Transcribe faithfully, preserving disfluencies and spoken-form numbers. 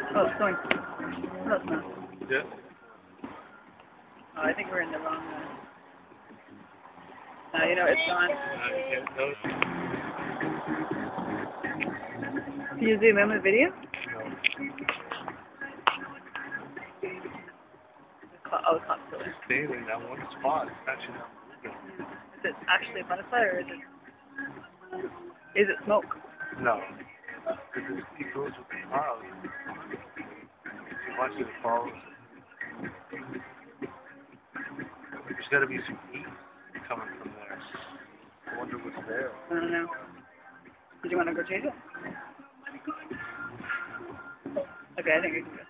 Oh, it's going. No, it's not. Yeah. Oh, I think we're in the wrong one. Uh, you know, it's gone. Uh, you can't notice. Can you zoom in the video? No. Oh, it's not still It's staying in that one spot. It's actually not moving. Is it actually a butterfly or is it? Is it smoke? No. Because it, it goes with the cloud. If you watch it, it follows it. There's got to be some heat coming from there. I wonder what's there. I don't know. Did you want to go change it? Okay, I think we can go.